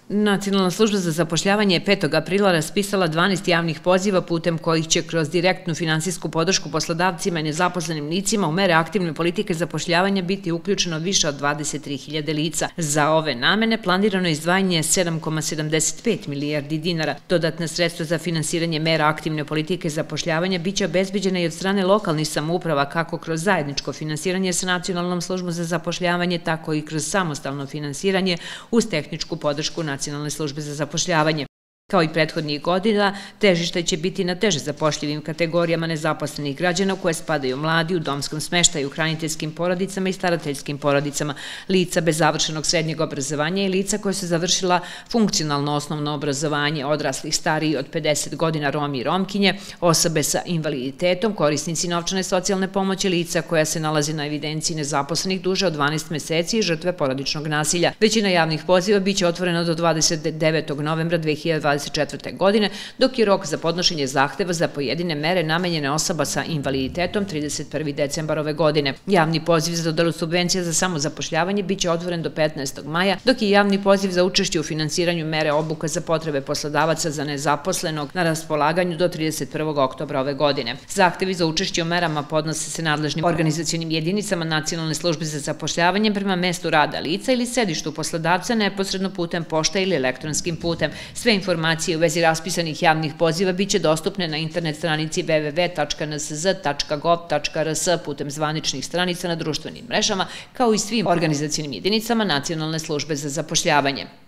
Nacionalna služba za zapošljavanje je 5. aprila raspisala 12 javnih poziva putem kojih će kroz direktnu finansijsku podršku poslodavcima i nezaposlenim licima u mere aktivne politike zapošljavanja biti uključeno više od 23.000 lica. Za ove namene planirano je izdvajanje 7,75 milijardi dinara. Dodatna sredstva za finansiranje mera aktivne politike zapošljavanja biće obezbeđena i od strane lokalnih samouprava kako kroz zajedničko finansiranje sa Nacionalnom službom za zapošljavanje, tako i kroz samostalno finansiranje uz tehničku podršku Nacionalne službe za zapošljavanje. Kao i prethodnih godina, težište će biti na teže zapošljivim kategorijama nezaposlenih građana u koje spadaju mladi u domskom smeštaju, hraniteljskim porodicama i starateljskim porodicama, lica bez završenog srednjeg obrazovanja i lica koje su završila funkcionalno osnovno obrazovanje, odraslih stariji od 50 godina, Romi i Romkinje, osobe sa invaliditetom, korisnici novčane socijalne pomoći, lica koja se nalazi na evidenciji nezaposlenih duže od 12 meseci i žrtve porodičnog nasilja. Većina javnih poziva biće otvorena do 29. novembra 2024. godine, dok je rok za podnošenje zahteva za pojedine mere namenjene osoba sa invaliditetom 31. decembar ove godine. Javni poziv za dodelu subvencija za samozapošljavanje biće otvoren do 15. maja, dok je javni poziv za učešće u finansiranju mere obuka za potrebe poslodavaca za nezaposlenog na raspolaganju do 31. oktobra ove godine. Zahtevi za učešće u merama podnose se nadležnim organizacionim jedinicama Nacionalne službe za zapošljavanje prema mestu rada lica ili sedištu poslodavca neposredno putem pošte ili elektronskim putem. Sve informacije u vezi raspisanih javnih poziva biće dostupne na internet stranici www.nsz.gov.rs putem zvaničnih stranica na društvenim mrežama, kao i svim organizacionim jedinicama Nacionalne službe za zapošljavanje.